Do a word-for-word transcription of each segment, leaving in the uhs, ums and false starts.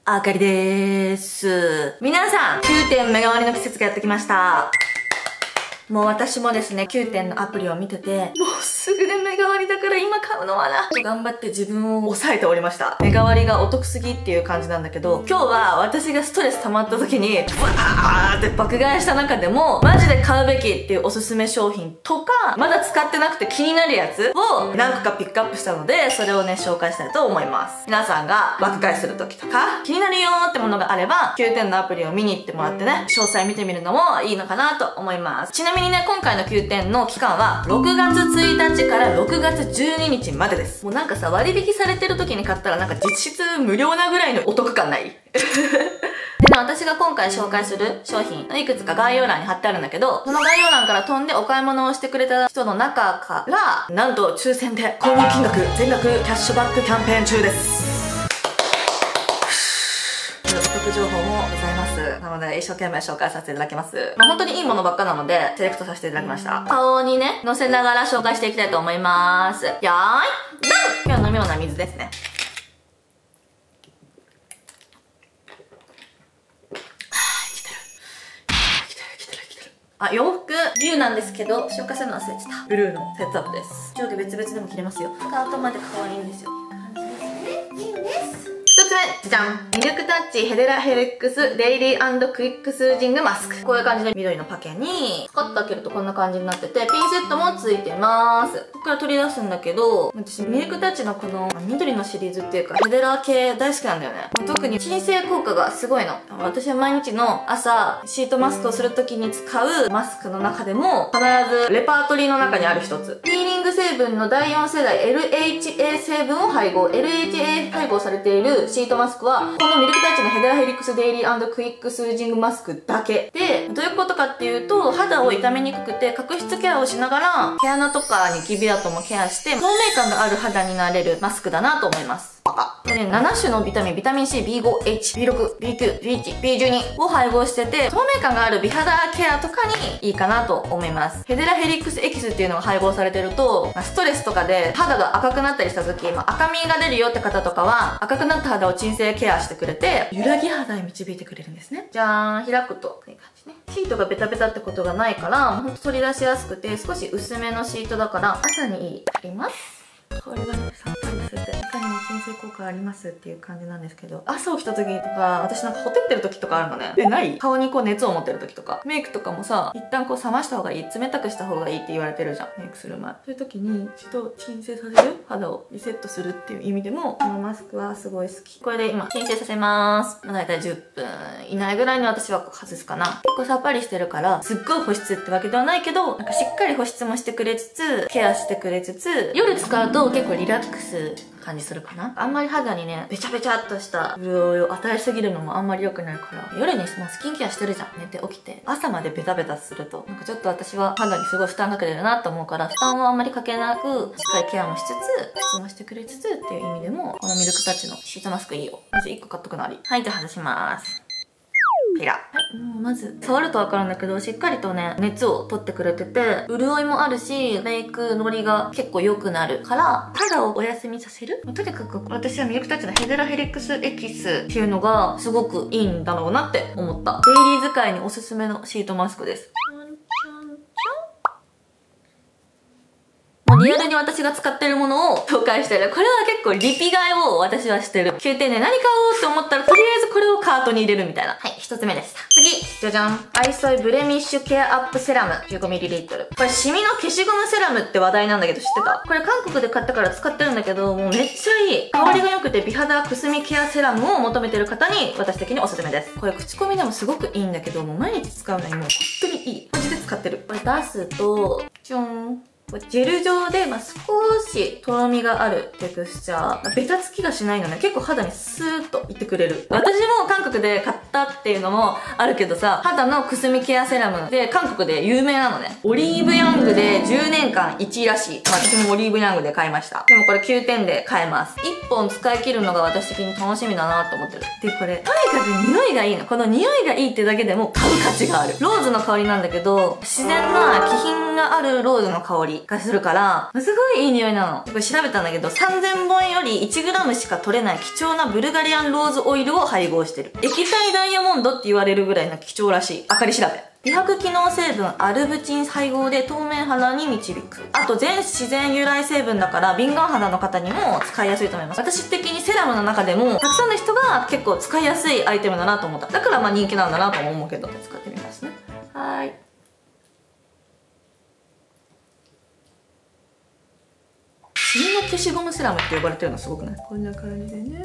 あかりでーす。皆さん、きゅうてん目代わりの季節がやってきました。もう私もですね、きゅうてんのアプリを見てて、もうすぐで目代わりだから今買うのはな。と頑張って自分を抑えておりました。目代わりがお得すぎっていう感じなんだけど、今日は私がストレス溜まった時に、ブワーって爆買いした中でも、マジで買うべきっていうおすすめ商品とか、まだ使ってなくて気になるやつを何個かピックアップしたので、それをね、紹介したいと思います。皆さんが爆買いする時とか、気になるよーってものがあれば、きゅうてんのアプリを見に行ってもらってね、詳細見てみるのもいいのかなと思います。ちなみにね、今回のきゅうてんの期間は、ろくがつついたちからろくがつじゅうににちまでです。もうなんかさ、割引されてる時に買ったらなんか実質無料なぐらいのお得感ないでね、私が今回紹介する商品、いくつか概要欄に貼ってあるんだけど、その概要欄から飛んでお買い物をしてくれた人の中から、なんと抽選で購入金額全額キャッシュバックキャンペーン中です。お得情報もございます。なので、一生懸命紹介させていただきます。まあ、本当にいいものばっかなので、セレクトさせていただきました。顔にね、乗せながら紹介していきたいと思います。よーい、ドン！今日飲むような水ですね。あ、洋服、ビューなんですけど、紹介するの忘れてた。ブルーのセットアップです。上下別々でも着れますよ。スカートまで可愛いんですよ。感じですね。ビューです。一つ目、じゃん。ミルクタッチヘデラヘレックスデイリー&クイックスージングマスク。こういう感じで緑のパケに、カッと開けるとこんな感じになってて、ピンセットもついてます。ここから取り出すんだけど、私ミルクタッチのこの緑のシリーズっていうか、ヘデラ系大好きなんだよね。特に鎮静効果がすごいの。私は毎日の朝、シートマスクをするときに使うマスクの中でも、必ずレパートリーの中にある一つ。ピーリング成分のだいよん世代 エルエイチエー 成分を配合。エルエイチエー 配合されているシートマスクは、このミルクタッチのヘデラヘリックスデイリー&クイックスージングマスクだけ。で、どういうことかっていうと、肌を傷めにくくて角質ケアをしながら、毛穴とかニキビ跡もケアして、透明感がある肌になれるマスクだなと思います。でね、なな種のビタミン、ビタミン C、ビーファイブ、エイチ、ビーシックス、ビーきゅう、ビーワン、ビーじゅうに を配合してて、透明感がある美肌ケアとかにいいかなと思います。ヘデラヘリックスエキスっていうのが配合されてると、ストレスとかで肌が赤くなったりした時、まあ、赤みが出るよって方とかは、赤くなった肌を鎮静ケアしてくれて、揺らぎ肌に導いてくれるんですね。じゃーん、開くと、こういう感じね。シートがベタベタってことがないから、ほんと取り出しやすくて、少し薄めのシートだから、朝にいい。あります。香りがね、さっぱりするって、いかにも鎮静効果ありますっていう感じなんですけど、朝起きた時とか、私なんかほてってる時とかあるのね。え、ない顔にこう熱を持ってる時とか。メイクとかもさ、一旦こう冷ました方がいい、冷たくした方がいいって言われてるじゃん。メイクする前。そういう時に一度鎮静させる肌をリセットするっていう意味でも、このマスクはすごい好き。これで今、鎮静させます。まあ、だいたいじゅっぷん以内ぐらいに私は外すかな。結構さっぱりしてるから、すっごい保湿ってわけではないけど、なんかしっかり保湿もしてくれつつ、ケアしてくれつつ、夜使うと結構リラックス感じするかな。あんまり肌にね、べちゃべちゃっとした潤いを与えすぎるのもあんまり良くないから、夜にもうスキンケアしてるじゃん。寝て起きて。朝までベタベタすると、なんかちょっと私は肌にすごい負担かけてるなと思うから、負担をあんまりかけなく、しっかりケアもしつつ、保湿もしてくれつつっていう意味でも、このミルクタッチのシートマスクいいよ。まずいっこ買っとくなり。はい、じゃあ外します。ピラ。はい、もうまず、触るとわかるんだけど、しっかりとね、熱を取ってくれてて、潤いもあるし、メイクのりが結構良くなるから、肌をお休みさせる。とにかく、私はミルクタッチのヘデラヘリックスエキスっていうのが、すごくいいんだろうなって思った。デイリー使いにおすすめのシートマスクです。もうリアルに私が使ってるものを紹介してる。これは結構リピ買いを私はしてる。きゅうてんで何買おうって思ったら、とりあえずこれをカートに入れるみたいな。はい、一つ目でした。次じゃじゃん。アイソイブレミッシュケアアップセラム じゅうごミリリットル。これシミの消しゴムセラムって話題なんだけど知ってた？これ韓国で買ったから使ってるんだけど、もうめっちゃいい。香りが良くて美肌くすみケアセラムを求めてる方に私的におすすめです。これ口コミでもすごくいいんだけど、もう毎日使うのにもう本当にいい。マジで使ってる。これ出すと、ちょん。ジェル状で、まあ、少しとろみがあるテクスチャー。ベタつきがしないのね。結構肌にスーッといってくれる。私も韓国で買ったっていうのもあるけどさ、肌のくすみケアセラムで韓国で有名なのね。オリーブヤングでじゅうねんかんいちいらしい。まあ、私もオリーブヤングで買いました。でもこれきゅうてんで買えます。いっぽん使い切るのが私的に楽しみだなと思ってる。で、これ、とにかく匂いがいいの。この匂いがいいってだけでも買う価値がある。ローズの香りなんだけど、自然な気品があるローズの香り。 りがするから、すごいいい匂いなの。これ調べたんだけど、さんぜんぼんより いちグラム しか取れない貴重なブルガリアンローズオイルを配合してる。液体ダイヤモンドって言われるぐらいの貴重らしい。あかり調べ。美白機能成分アルブチン配合で透明肌に導く。あと全自然由来成分だから敏感肌の方にも使いやすいと思います。私的にセラムの中でもたくさんの人が結構使いやすいアイテムだなと思った。だからまあ人気なんだなとも思うけど、使ってみますね。はーい。シミの消しゴムセラムって呼ばれてるのすごくない？こんな感じでね。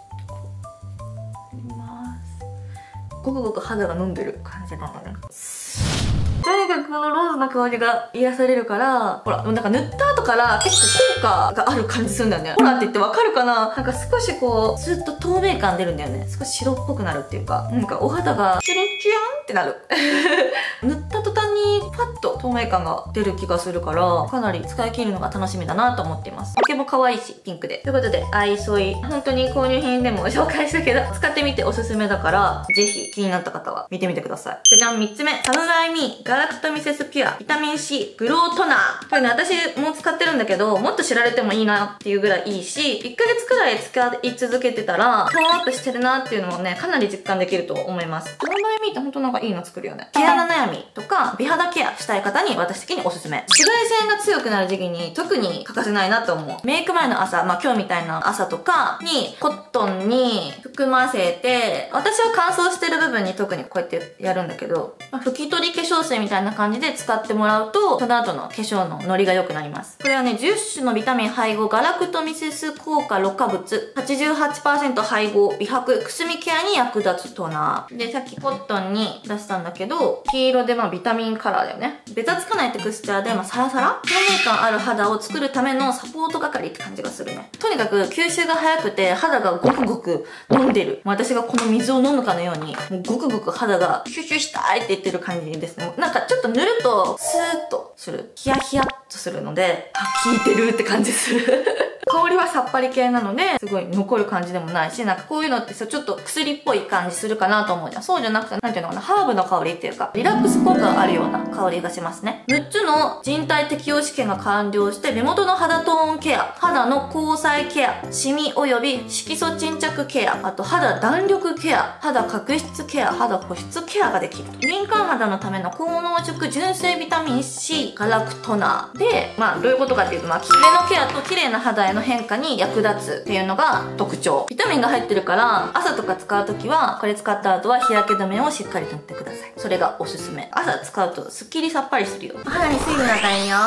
ごくごく肌が飲んでる感じなのね。とにかくこのローズの香りが癒されるから、ほら、なんか塗った後から結構効果がある感じするんだよね。ほらって言ってわかるかな？なんか少しこう、ずっと透明感出るんだよね。少し白っぽくなるっていうか、なんかお肌がチュルチュヤンってなる。塗った途端にパッと透明感が出る気がするから、かなり使い切るのが楽しみだなと思っています。毛も可愛いし、ピンクで。ということで、アイソイ、本当に購入品でも紹介したけど、使ってみておすすめだから、ぜひ気になった方は見てみてください。じゃじゃん、みっつめ。サムライミー、ガラクトミセスピュア、ビタミン C、グロートナー。これね、私も使ってるんだけど、もっと知られてもいいなっていうぐらいいいし、いっかげつくらい使い続けてたら、トーンアップしてるなっていうのもね、かなり実感できると思います。サムライミーって本当なんかいいの作るよね。毛穴悩みとか、美肌ケアしたい方に私的におすすめ。紫外線が強くなる時期に特に欠かせないなと思う。メイク前の朝、まあ今日みたいな朝とかに、コットンに含ませて、私は乾燥してる部分に特にこうやってやるんだけど、まあ、拭き取り化粧水みたいな感じで使ってもらうと、その後の化粧のノリが良くなります。これはね、じゅっしゅのビタミン配合、ガラクトミセス効果ろ過物、はちじゅうはちパーセント 配合、美白、くすみケアに役立つトーナー。で、さっきコットンに出したんだけど、黄色でまあビタミンカラーだよね。ベタつかないテクスチャーで、まあサラサラ透明感ある肌を作るためのサポート係って感じがするね。とにかく吸収が早くて、肌がごくごく飲んでる。私がこの水を飲むかのように、もうごくごく肌がシュシュしたいって言ってる感じですね。なんかちょっと塗ると、スーッとする。ヒヤヒヤっとするので、あ、効いてるって感じする。香りはさっぱり系なので、すごい残る感じでもないし、なんかこういうのってさ、ちょっと薬っぽい感じするかなと思うじゃん。そうじゃなくて、なんていうのかな、ハーブの香りっていうか、リラックス効果があるような香りがしますね。むっつの人体適用試験が完了して、目元の肌トーンケア、肌の交際ケア、シミ及び色素沈着ケア、あと肌弾力ケア、肌角質ケア、肌保湿ケアができる。敏感肌のための高濃縮純正ビタミン C、ガラクトナー。で、まあどういうことかっていうと、まあ目のケアと綺麗な肌への変化に役立つっていうのが特徴。ビタミンが入ってるから、朝とか使うときは、これ使った後は日焼け止めをしっかり塗ってください。それがおすすめ。朝使うとすっきりさっぱりするよ。肌に水分与えるよ。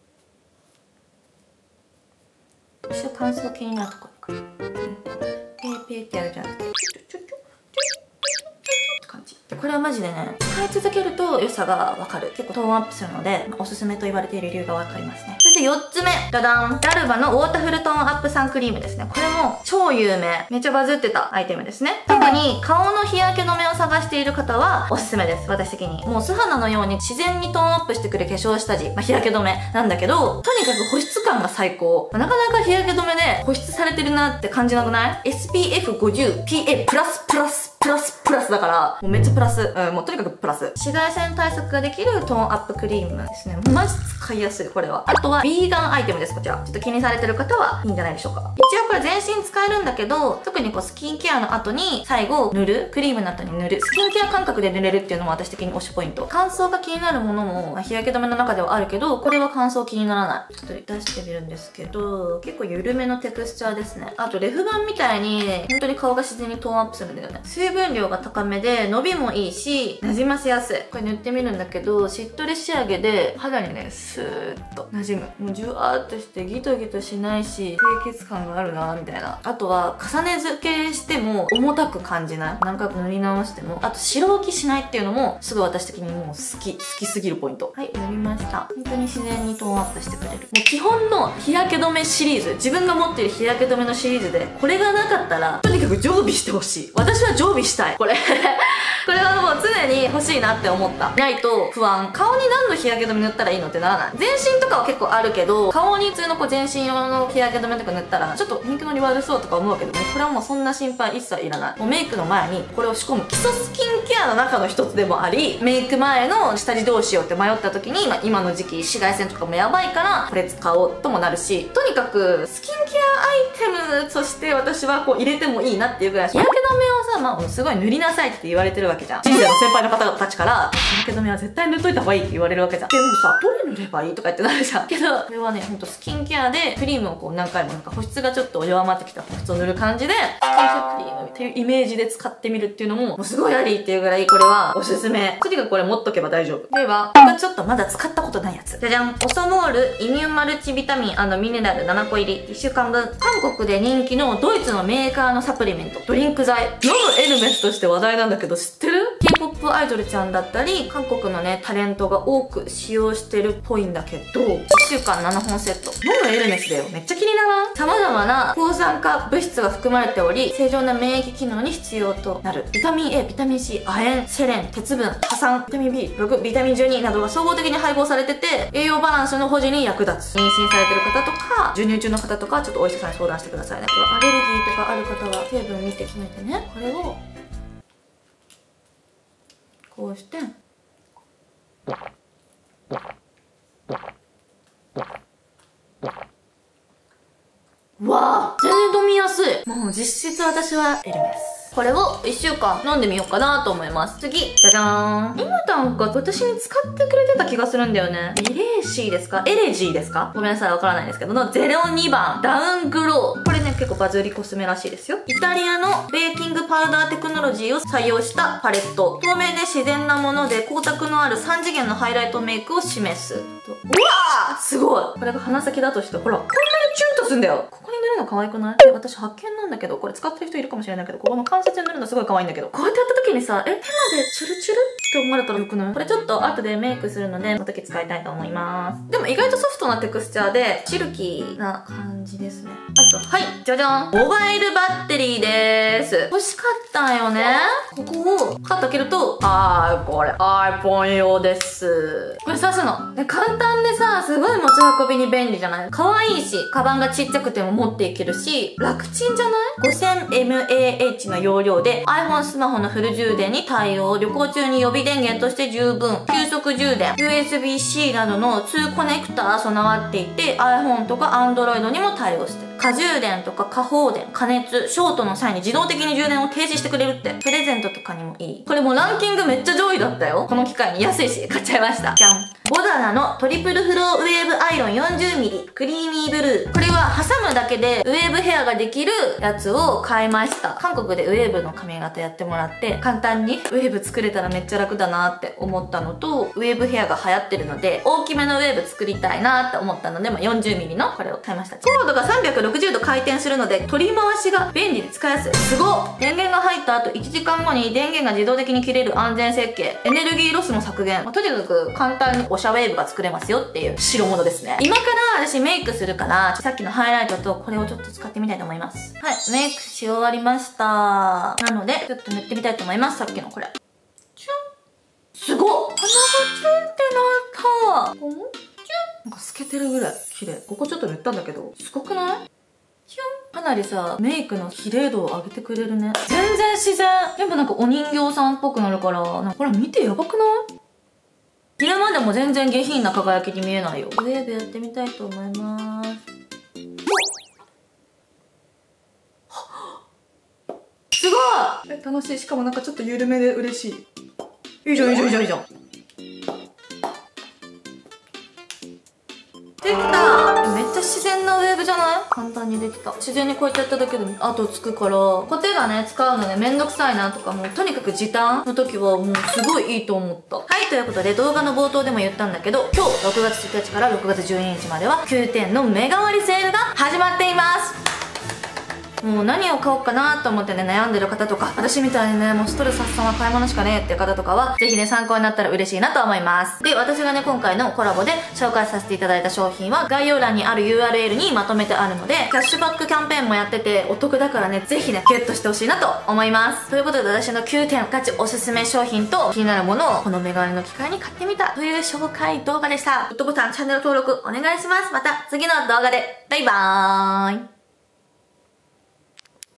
私は乾燥気になるところにペーペーってやるじゃなくて、ちょちょちょちょちょって感じ。これはマジでね、使い続けると良さがわかる。結構トーンアップするので、おすすめと言われている理由がわかりますね。そしてよっつめ、ダダン。ダルバのウォータフルトーンアップサンクリームですね。これも超有名。めっちゃバズってたアイテムですね。特に顔の日焼け止めを探している方はおすすめです。私的に。もう素肌のように自然にトーンアップしてくる化粧下地、まあ、日焼け止めなんだけど、とにかく保湿感が最高。まあ、なかなか日焼け止めで保湿されてるなって感じなくない？ エスピーエフごじゅう、ピーエー プラスプラスプラスプラスだから、もうめっちゃプラス。うん、もうとにかくプラス。紫外線対策ができるトーンアップクリームですね。マジ使いやすい、これは。あとは、ビーガンアイテムです、こちら。ちょっと気にされてる方はいいんじゃないでしょうか。一応これ全身使えるんだけど、特にこうスキンケアの後に最後塗る、クリームの後に塗る、スキンケア感覚で塗れるっていうのも私的に推しポイント。乾燥が気になるものも、まあ、日焼け止めの中ではあるけど、これは乾燥気にならない。ちょっと出してみるんですけど、結構緩めのテクスチャーですね。あとレフ板みたいに、本当に顔が自然にトーンアップするんだよね。水分量が高めで、伸びもいいし、馴染ませやすい。これ塗ってみるんだけど、しっとり仕上げで、肌にね、スーッと馴染む。もうジュワーっとしてギトギトしないし、清潔感があるなみたいな。あとは、重ね付けしても重たく感じない。何回か塗り直しても。あと、白浮きしないっていうのも、すごい私的にもう好き、好きすぎるポイント。はい、塗りました。本当に自然にトーンアップしてくれる。もう基本の日焼け止めシリーズ、自分が持っている日焼け止めのシリーズで、これがなかったら、とにかく常備してほしい。私は常備したい。これ。 これはもう常に欲しいなって思った。ないと不安。顔に何の日焼け止め塗ったらいいのってならない。全身とかは結構あるけど、顔に普通のこう全身用の日焼け止めとか塗ったらちょっとピンクのり悪そうとか思うけど、もうこれはもうそんな心配一切いらない。もうメイクの前にこれを仕込む基礎スキンケアの中の一つでもあり、メイク前の下地どうしようって迷った時に、まあ、今の時期紫外線とかもやばいからこれ使おうともなるし、とにかくスキンケアアイテムとして私はこう入れてもいいなっていうぐらい、日焼け止めをさ、まあ、すごい塗りなさいって言われてるわけじゃん。人生の先輩の方たちから日焼け止めは絶対塗っといた方がいいって言われるわけじゃん。でもさ、どれ塗ればいいとか言ってなるじゃん。けどこれはね、ほんとスキンケアでクリームをこう何回もなんか保湿がちょっと弱まってきた保湿を塗る感じでスキンケアクリームっていうイメージで使ってみるっていうのももうすごいありっていうぐらい、これはおすすめ。とにかくこれ持っとけば大丈夫。では、これがちょっとまだ使ったことないやつ。じゃじゃん。オソモールイミュンマルチビタミン&ミネラルななこ入りいっしゅうかんぶん。韓国で人気のドイツのメーカーのサプリメント、ドリンク剤。飲むエルメスとして話題なんだけど知ってる？ K-ポップ アイドルちゃんだったり、韓国のね、タレントが多く使用してるっぽいんだけど、いっしゅうかんななほんセット。飲むエルメスだよ。めっちゃ気にならん？様々な抗酸化物質が含まれており、正常な免疫機能に必要となる。ビタミン A、ビタミン C、亜鉛、セレン、鉄分、葉酸、ビタミン ビーろく、ビタミンじゅうになどが総合的に配合されてて、栄養バランスの保持に役立つ。妊娠されてる方とか、授乳中の方とか、ちょっとお医者さんに相談してくださいね。アレルギーとかある方は成分見て決めてね。これを、こうして、わあ、全然飲みやすい。もう実質私はエルメス。これをいっしゅうかん飲んでみようかなと思います。次、じゃじゃーん。今なんか私に使ってくれてた気がするんだよね。エレーシーですか？エレジーですか？ごめんなさい、わからないですけどのゼロにばんダウングロー。これね、結構バズりコスメらしいですよ。イタリアのベーキングパウダーテクノロジーを採用したパレット。透明で自然なもので光沢のあるさん次元のハイライトメイクを示す。うわーすごい。これが鼻先だとして、ほら、こんなにチュンとすんだよ。ここに塗るの可愛くない？私発見なんだけど、これ使ってる人いるかもしれないけど、ここの関節に塗るのすごい可愛いんだけど、こうやってやった時にさ、え、手までチュルチュルって思われたらよくない？これちょっと後でメイクするので、その時使いたいと思います。でも意外とソフトなテクスチャーで、シルキーな感じですね。あと、はい、じゃじゃん。モバイルバッテリーでーす。欲しかったんよね。ここをカッと開けると、あー、これ iPhone 用です。これ刺すの。で、簡単でさ、すごい持ち運びに便利じゃない？可愛いし、カバンがちっちゃくても持っていけるし、楽ちんじゃない？ ごせんエムエーエイチ の容量で iPhone スマホのフル充電に対応。旅行中に予備電源として十分。急速充電、ユーエスビー-C などのツーコネクター備わっていて iPhone とか Android にも対応してる。過充電とか過放電、加熱、ショートの際に自動的に充電を停止してくれるって。プレゼントとかにもいい。これもうランキングめっちゃ上位だったよ。この機会に安いし、買っちゃいました。じゃん。ボダナのトリプルフローウェーブアイロン よんじゅうミリ クリーミーブルー。これは挟むだけでウェーブヘアができるやつを買いました。韓国でウェーブの髪型やってもらって、簡単にウェーブ作れたらめっちゃ楽だなって思ったのと、ウェーブヘアが流行ってるので、大きめのウェーブ作りたいなって思ったので、まあ、よんじゅうミリ のこれを買いました。コードがさんびゃくろくじゅうど回転するので、取り回しが便利で使いやすい。すごっ！電源が入った後いちじかんごに電源が自動的に切れる安全設計。エネルギーロスも削減。まあ、とにかく簡単におしゃウェーブが作れますよっていう代物ですね。今から私メイクするから、さっきのハイライトとこれをちょっと使ってみたいと思います。はい、メイクし終わりました。なので、ちょっと塗ってみたいと思います。さっきのこれ。チュン！すごっ！鼻がチュンってなった。チュン！なんか透けてるぐらい綺麗。ここちょっと塗ったんだけど、すごくない？チュン！かなりさ、メイクの綺麗度を上げてくれるね。全然自然。でもなんかお人形さんっぽくなるから、なんかほら見てやばくない？昼間でも全然下品な輝きに見えないよ。ウェーブやってみたいと思います。すごい！え、楽しい。しかもなんかちょっと緩めで嬉しい。いいじゃんいいじゃんいいじゃんいいじゃん。できた！めっちゃ自然なウェーブじゃない？簡単にできた。自然にこうやってやっただけで後つくから、コテがね、使うのね、めんどくさいなとか、もうとにかく時短の時はもうすごいいいと思った。はい、ということで動画の冒頭でも言ったんだけど、今日ろくがつついたちからろくがつじゅうににちまではきゅうてんのメガ割セールが始まっています。もうもう何を買おうかなと思ってね、悩んでる方とか、私みたいにね、もうストレス発散は買い物しかねえって方とかは、ぜひね、参考になったら嬉しいなと思います。で、私がね、今回のコラボで紹介させていただいた商品は、概要欄にある ユーアールエル にまとめてあるので、キャッシュバックキャンペーンもやってて、お得だからね、ぜひね、ゲットしてほしいなと思います。ということで、私のきゅうてんガチおすすめ商品と、気になるものをこのメガネの機会に買ってみたという紹介動画でした。グッドボタン、チャンネル登録お願いします。また次の動画で、バイバーイ。